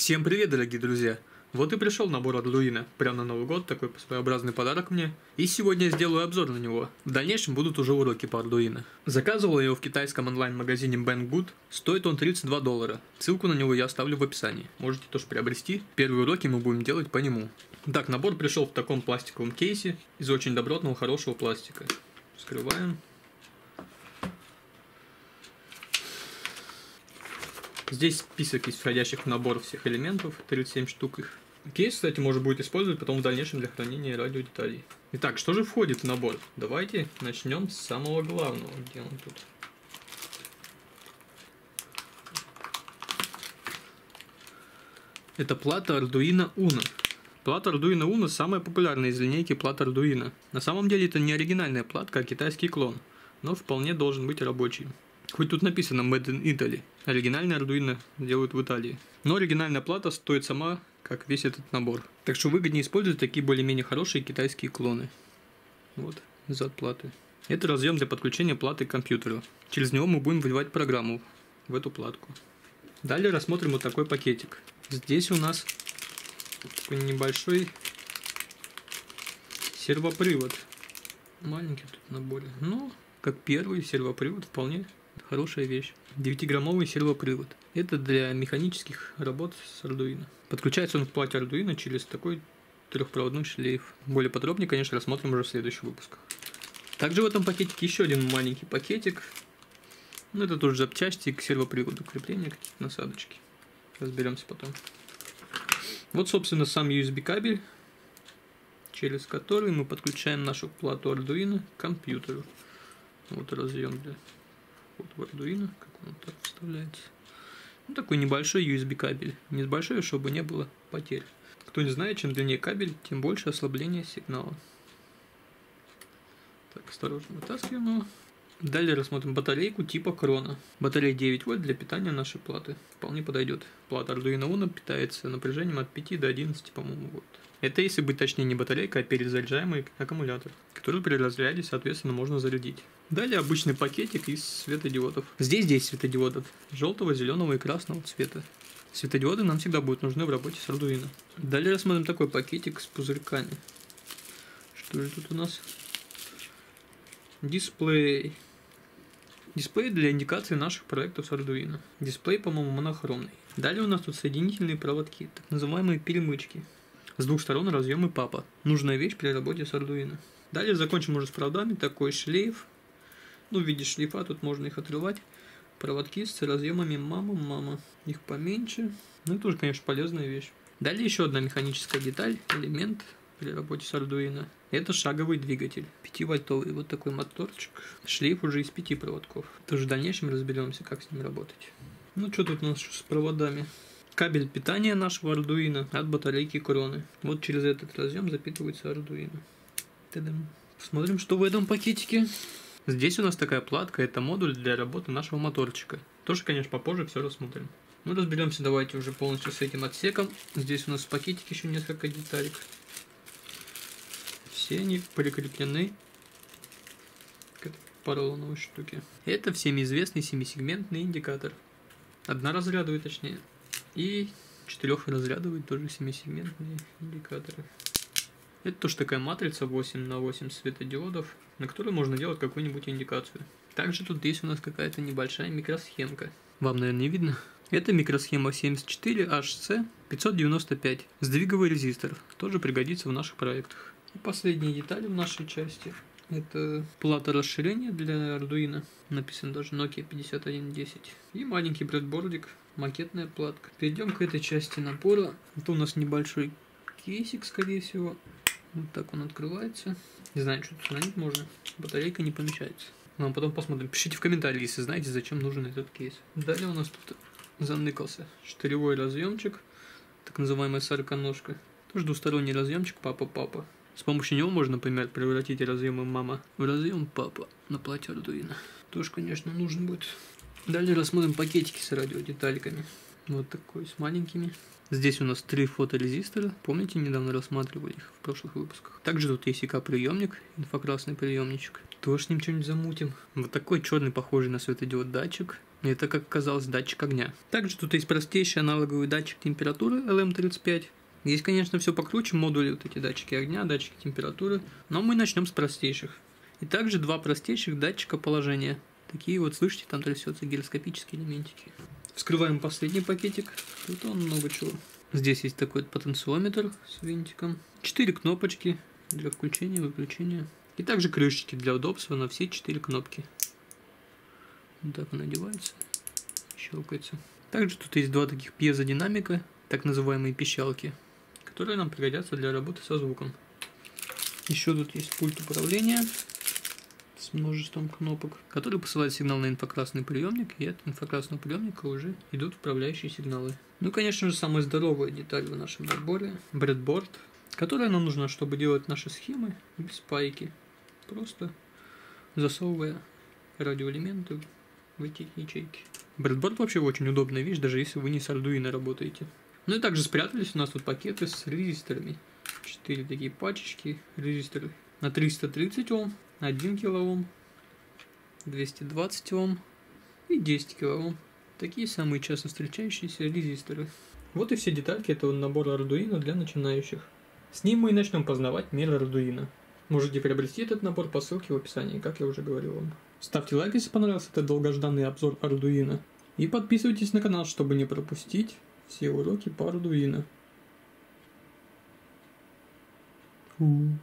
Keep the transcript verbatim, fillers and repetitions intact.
Всем привет, дорогие друзья! Вот и пришел набор Arduino, прямо на Новый год, такой своеобразный подарок мне. И сегодня я сделаю обзор на него. В дальнейшем будут уже уроки по Arduino. Заказывал я его в китайском онлайн-магазине Banggood, стоит он тридцать два доллара. Ссылку на него я оставлю в описании, можете тоже приобрести. Первые уроки мы будем делать по нему. Так, набор пришел в таком пластиковом кейсе, из очень добротного, хорошего пластика. Вскрываем. Здесь список из входящих в набор всех элементов, тридцать семь штук их. Кейс, кстати, можно будет использовать потом в дальнейшем для хранения радиодеталей. Итак, что же входит в набор? Давайте начнем с самого главного. Где он тут? Это плата Arduino Uno. Плата Arduino Uno самая популярная из линейки плат Arduino. На самом деле это не оригинальная платка, а китайский клон, но вполне должен быть рабочий. Хоть тут написано Made in Italy. Оригинальный Arduino делают в Италии. Но оригинальная плата стоит сама, как весь этот набор. Так что выгоднее использовать такие более-менее хорошие китайские клоны. Вот, зад платы. Это разъем для подключения платы к компьютеру. Через него мы будем вливать программу в эту платку. Далее рассмотрим вот такой пакетик. Здесь у нас такой небольшой сервопривод. Маленький тут в наборе. Но, как первый сервопривод, вполне хорошая вещь. девятиграммовый сервопривод. Это для механических работ с Arduino. Подключается он к плате Arduino через такой трехпроводной шлейф. Более подробнее, конечно, рассмотрим уже в следующих выпусках. Также в этом пакетике еще один маленький пакетик. Ну, это тоже запчасти к сервоприводу, крепления, какие-то насадочки. Разберемся потом. Вот, собственно, сам ю эс би кабель, через который мы подключаем нашу плату Arduino к компьютеру. Вот разъем для вот в Arduino, как он так вставляется. Ну, такой небольшой ю эс би кабель. Не большой, чтобы не было потерь. Кто не знает, чем длиннее кабель, тем больше ослабление сигнала. Так, осторожно вытаскиваем его. Далее рассмотрим батарейку типа Крона. Батарея девять вольт для питания нашей платы. Вполне подойдет. Плата Arduino Uno питается напряжением от пяти до одиннадцати, по-моему, вольт. Это, если быть точнее, не батарейка, а перезаряжаемый аккумулятор, который при разряде, соответственно, можно зарядить. Далее обычный пакетик из светодиодов. Здесь десять светодиодов желтого, зеленого и красного цвета. Светодиоды нам всегда будут нужны в работе с Arduino. Далее рассмотрим такой пакетик с пузырьками. Что же тут у нас? Дисплей. Дисплей для индикации наших проектов с Arduino. Дисплей, по-моему, монохромный. Далее у нас тут соединительные проводки, так называемые перемычки. С двух сторон разъемы папа. Нужная вещь при работе с Arduino. Далее закончим уже с проводами. Такой шлейф. Ну, в виде шлейфа, тут можно их отрывать. Проводки с разъемами мама-мама. Их поменьше. Ну, тоже, конечно, полезная вещь. Далее еще одна механическая деталь, элемент при работе с Arduino. Это шаговый двигатель. пятивольтовый. Вот такой моторчик. Шлейф уже из пяти проводков. Тоже в дальнейшем разберемся, как с ним работать. Ну, что тут у нас с проводами? Кабель питания нашего Arduino от батарейки Кроны. Вот через этот разъем запитывается Arduino. Та-дам. Посмотрим, что в этом пакетике. Здесь у нас такая платка, это модуль для работы нашего моторчика. Тоже, конечно, попозже все рассмотрим. Ну, разберемся давайте уже полностью с этим отсеком. Здесь у нас в пакетике еще несколько деталек. Все они прикреплены к этой поролоновой штуке. Это всеми известный семисегментный индикатор. Одноразрядовый, точнее. И четырехразрядовый, тоже семисегментные индикаторы. Это тоже такая матрица восемь на восемь светодиодов, на которой можно делать какую-нибудь индикацию. Также тут есть у нас какая-то небольшая микросхемка. Вам, наверное, не видно. Это микросхема семьдесят четыре эйч си пятьсот девяносто пять. Сдвиговый резистор. Тоже пригодится в наших проектах. И последние детали в нашей части. Это плата расширения для Arduino. Написано даже Nokia пятьдесят один десять. И маленький бредбордик. Макетная платка. Перейдем к этой части набора. Это у нас небольшой кейсик, скорее всего. Вот так он открывается. Не знаю, что тут хранить можно. Батарейка не помещается. Но потом посмотрим. Пишите в комментарии, если знаете, зачем нужен этот кейс. Далее у нас тут заныкался штыревой разъемчик. Так называемая сороконожка. Тоже двусторонний разъемчик папа-папа. С помощью него можно, например, превратить разъемы мама в разъем папа на плате Arduino. Тоже, конечно, нужен будет. Далее рассмотрим пакетики с радиодетальками. Вот такой, с маленькими. Здесь у нас три фоторезистора. Помните, недавно рассматривали их в прошлых выпусках. Также тут есть и ка-приемник, инфракрасный приемничек. Тоже с ним что-нибудь замутим. Вот такой черный, похожий на светодиод датчик. Это, как оказалось, датчик огня. Также тут есть простейший аналоговый датчик температуры эл эм тридцать пять. Есть, конечно, все покруче, модули, вот эти датчики огня, датчики температуры, но мы начнем с простейших. И также два простейших датчика положения. Такие вот, слышите, там трясется гироскопические элементики. Вскрываем последний пакетик. Тут он много чего. Здесь есть такой вот потенциометр с винтиком. Четыре кнопочки для включения, выключения. И также крышечки для удобства на все четыре кнопки. Вот так он надевается, щелкается. Также тут есть два таких пьезодинамика, так называемые пищалки, которые нам пригодятся для работы со звуком. Еще тут есть пульт управления с множеством кнопок, который посылает сигнал на инфракрасный приемник, и от инфракрасного приемника уже идут управляющие сигналы. Ну и, конечно же, самая здоровая деталь в нашем наборе – бредборд, которая нам нужна, чтобы делать наши схемы без пайки, просто засовывая радиоэлементы в эти ячейки. Бредборд вообще очень удобная вещь, даже если вы не с Arduino работаете. Ну и также спрятались у нас тут пакеты с резисторами. Четыре такие пачечки резисторы на триста тридцать Ом, один килоом, двести двадцать Ом и десять килоом. Такие самые часто встречающиеся резисторы. Вот и все детальки этого набора Arduino для начинающих. С ним мы и начнем познавать мир Arduino. Можете приобрести этот набор по ссылке в описании, как я уже говорил вам. Ставьте лайк, если понравился этот долгожданный обзор Arduino. И подписывайтесь на канал, чтобы не пропустить все уроки по Arduino.